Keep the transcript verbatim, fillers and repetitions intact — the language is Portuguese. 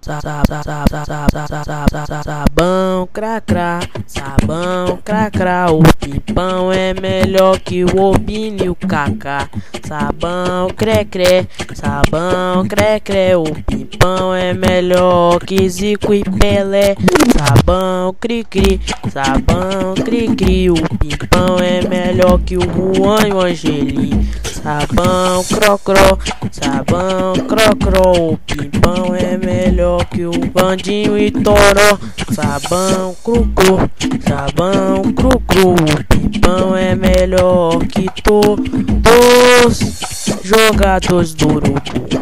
Sabão cracra, sabão cracra, o Pimpão é melhor que o Obini e o Kaká. Sabão crecre, sabão crecre, o Pimpão é melhor que Zico e Pelé. Sabão cri-cri, sabão cri-cri, o Pimpão é melhor que o Juan e o Angelim. Sabão crocro, sabão crocro, o Pimpão é melhor que o Bandinho e Toró. Sabão cru-cru, sabão cru-cru, o Pimpão é melhor que todos jogadores do Urubu.